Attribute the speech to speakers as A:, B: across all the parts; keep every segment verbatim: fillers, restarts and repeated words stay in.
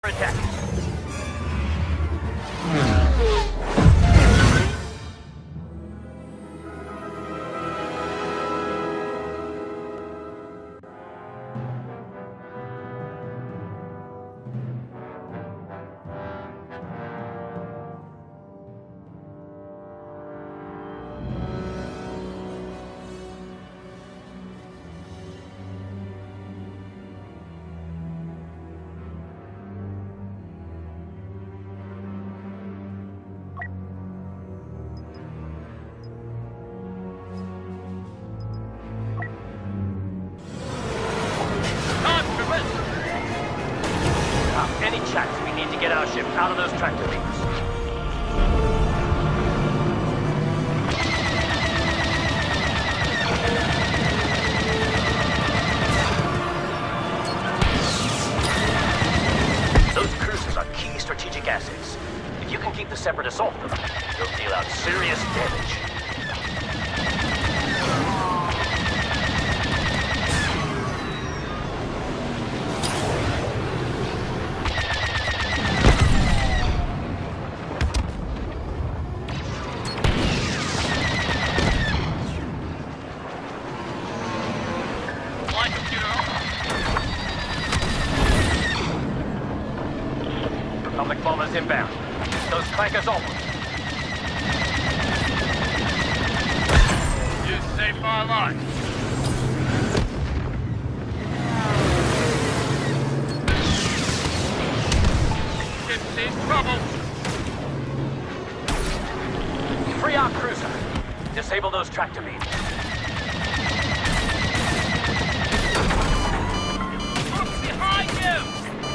A: attack. Any chance we need to get our ship out of those tractor beams. Those cruisers are key strategic assets. If you can keep the Separatists off them, you'll deal out serious damage. Republic bombers inbound. Those clankers on them. You saved my life. Ship's in trouble. Free our cruiser. Disable those tractor beams. Look behind you!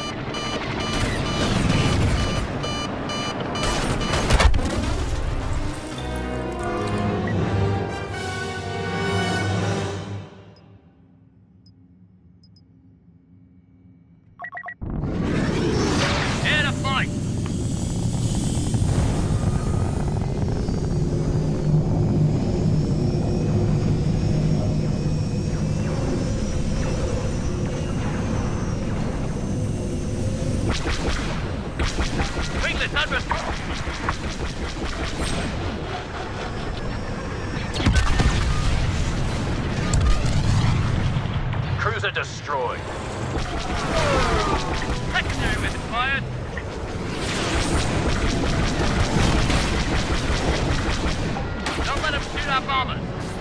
A: Cruiser destroyed. Secondary weapon fired. Don't let them shoot our bombers.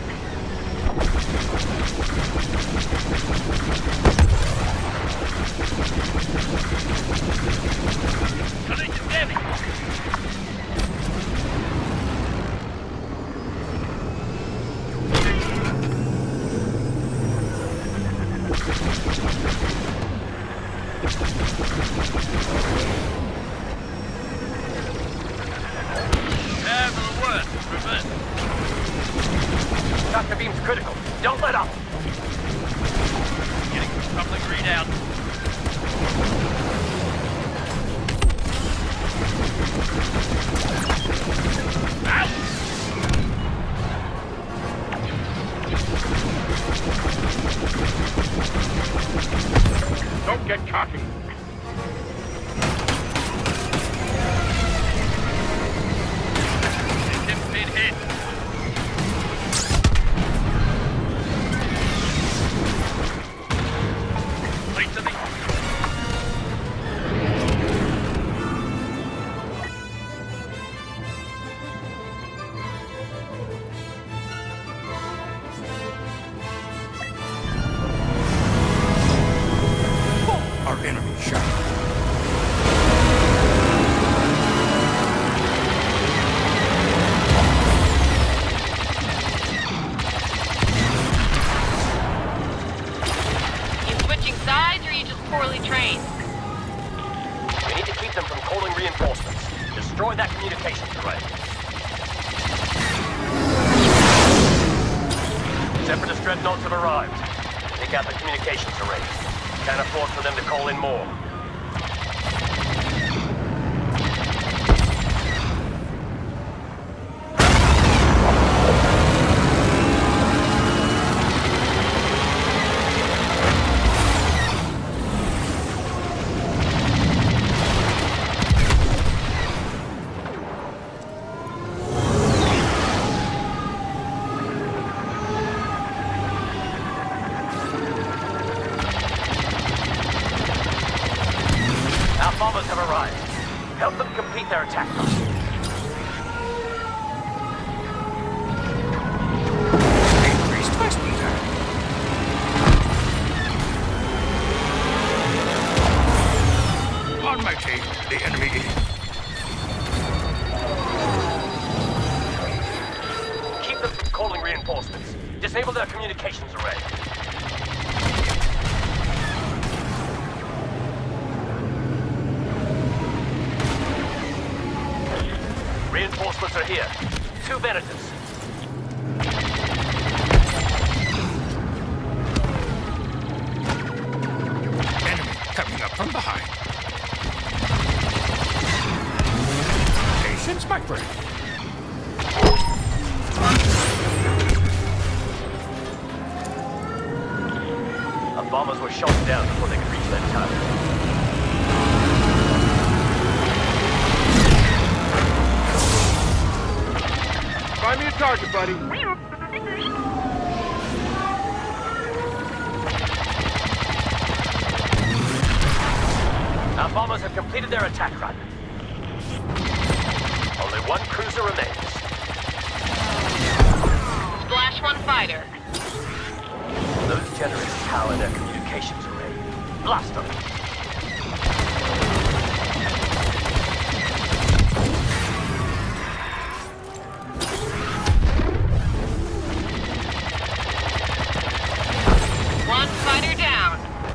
A: Collision damage. Tractor beam's critical. Don't let up. Getting public readout. Out! Don't get cocky. System's been hit. Destroy that communications array. Separatist dreadnoughts have arrived. Take out the communications array. Can't afford for them to call in more. bombers have arrived. Help them complete their attack.
B: Increased my speeder. On my tail, the enemy is.
A: Keep them from calling reinforcements. Disable their communications array. Reinforcements are here. Two Venators.
B: Enemy coming up from behind. Patience, my friend.
A: Our bombers were shot down before they could reach that target.
C: Find me a target, buddy.
A: Our bombers have completed their attack run. Only one cruiser remains.
D: Splash one fighter.
A: Those generators power their communications array. Blast them.
D: One fighter down.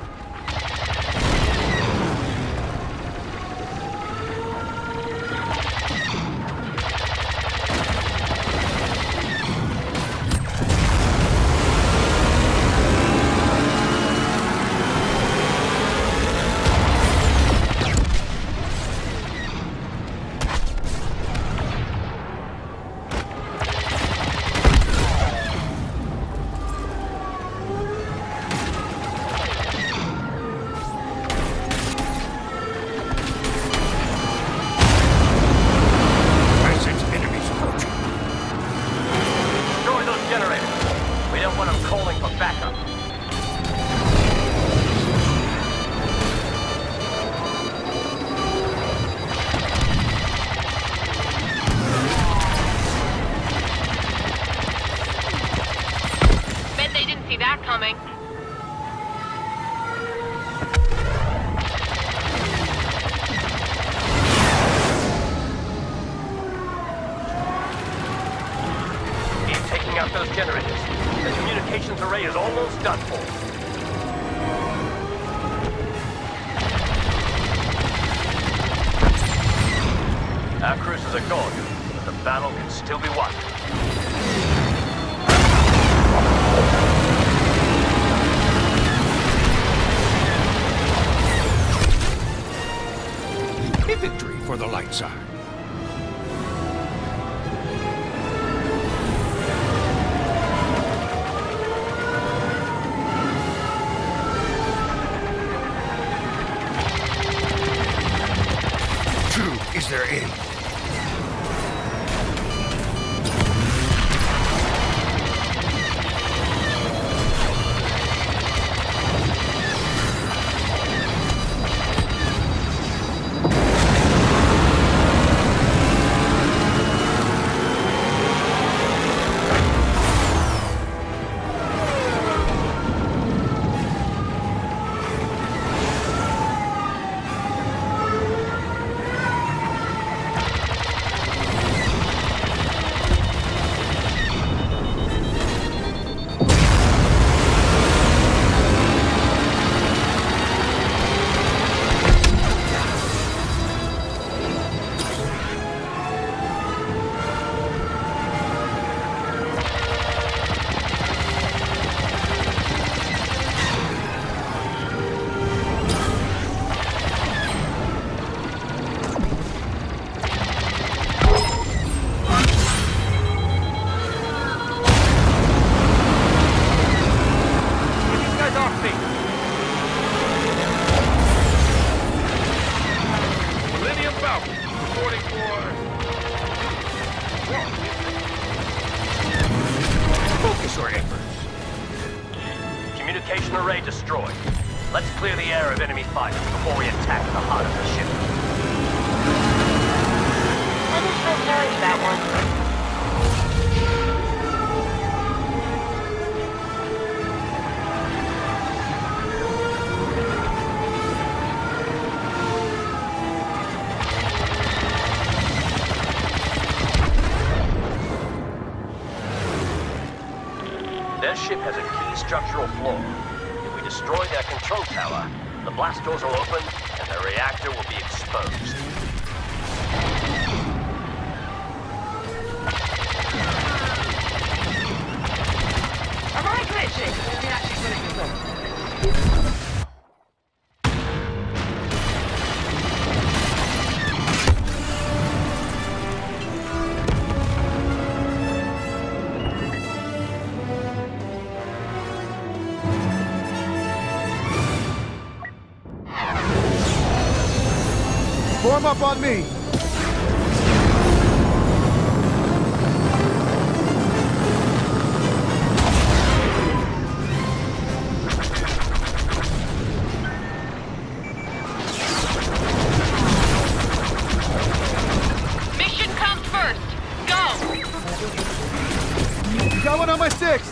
D: Coming.
A: Keep taking out those generators. The communications array is almost done for. Our cruisers are gone, but the battle can still be won.
B: A victory for the light side. True is their aim. Focus your efforts.
A: Communication array destroyed. Let's clear the air of enemy fighters before we attack the heart of the ship. structural flaw. If we destroy their control tower, the blast doors will open and the reactor will be exposed.
D: Am I glitching? Is he actually putting this on?
C: Form up on me!
D: Mission comes first. Go!
C: Got one on my six!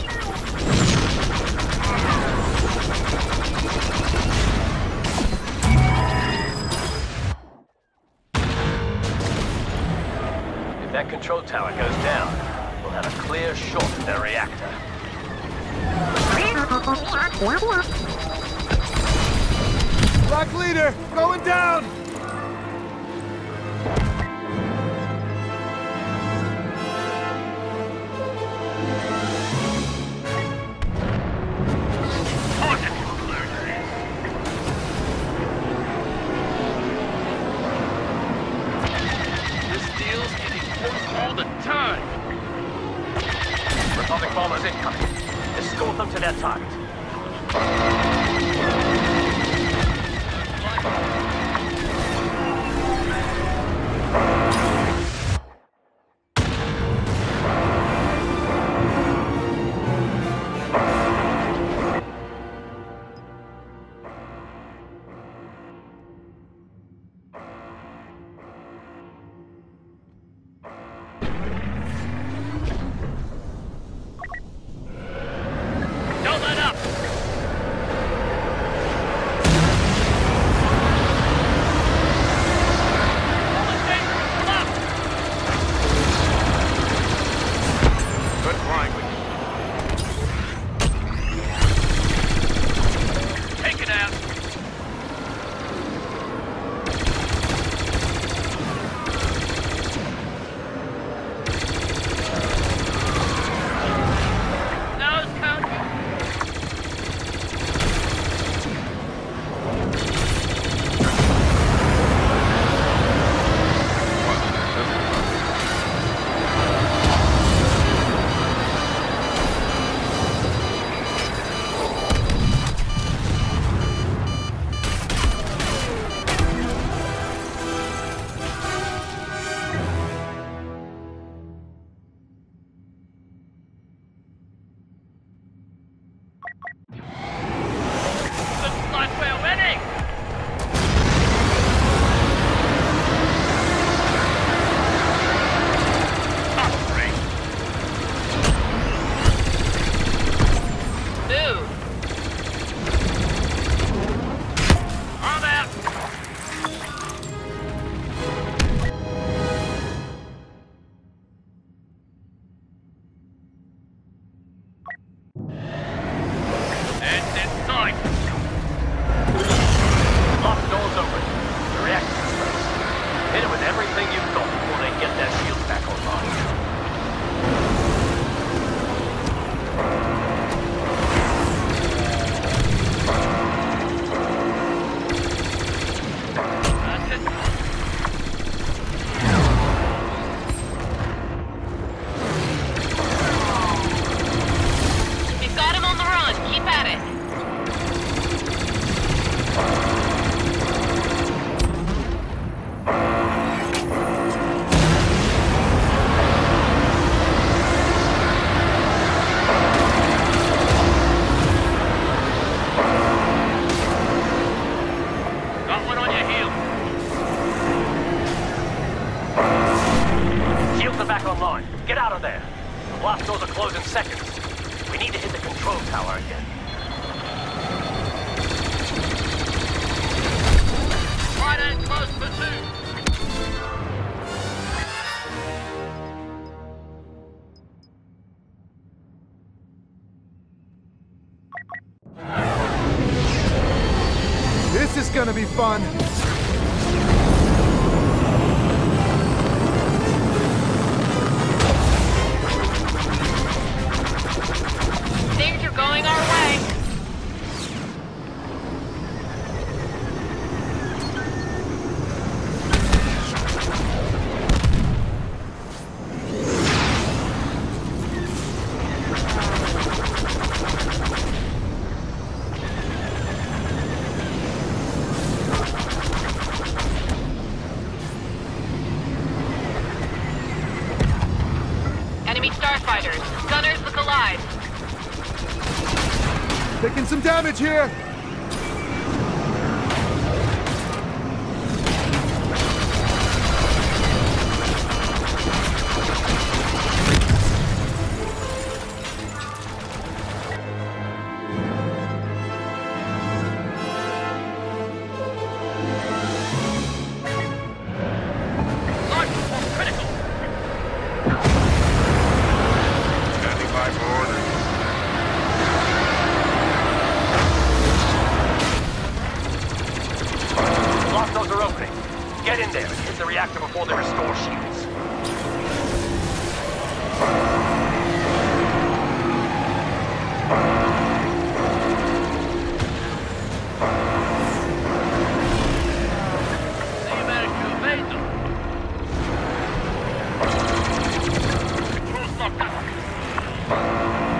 A: If that control tower goes down, we'll have a clear shot at their reactor.
C: Black leader, going down!
A: This deal's getting close all the time. Republic bombers incoming. Escort them to their target. Don't let up!
B: Good flying with you.
A: Take it out!
D: Nose cone. Looks like we're winning! Dude. I'm out! It's in sight! Lock doors open. The reactor's exposed. Hit it with everything you've got before they get their shields back online. That's it. We've got him on the run. Keep at it. Got one on your heel. Shields are back online. Get out of there. The blast doors are closed in seconds. We need to hit the control tower again. Right and close pursuit.
C: gonna be fun.
E: Things are going our way. Enemy starfighters. Gunners look alive.
C: Taking some damage here.
D: Life support critical.
B: Standing by for orders.
D: Lock those are opening. Get in there and hit the reactor before they restore shields. So you managed to evade them. Controls locked up.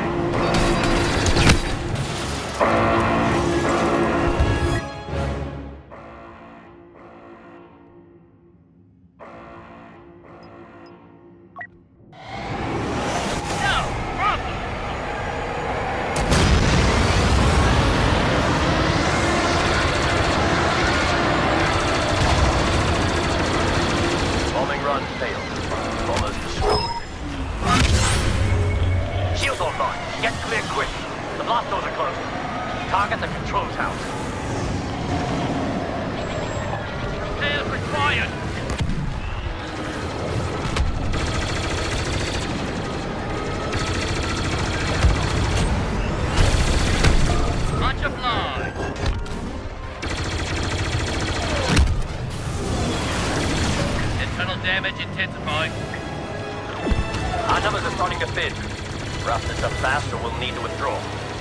D: Bombing run failed. Bombers destroyed. Shields online. Get clear quick. The blast doors are closed. Target the control tower. Repairs required. Much obliged. Internal damage intensifying. Our numbers are starting to thin. Rough this up fast or we'll need to withdraw.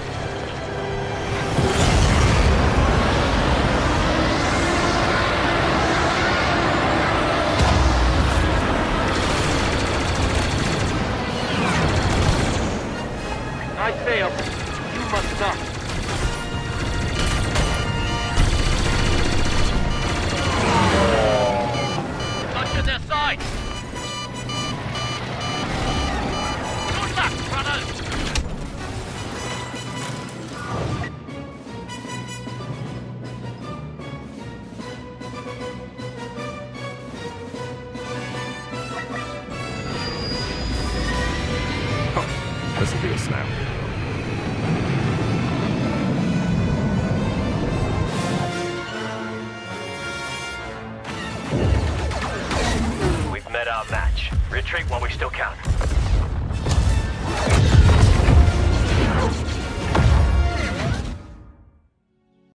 D: I failed. You must not. Touch their sides! Good luck, runners!
F: This'll be a snap.
D: We've met our match. Retreat while we still can.